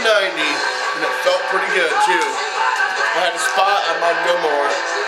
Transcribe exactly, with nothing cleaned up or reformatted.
ninety, and it felt pretty good too. If I had a spot, I might go more.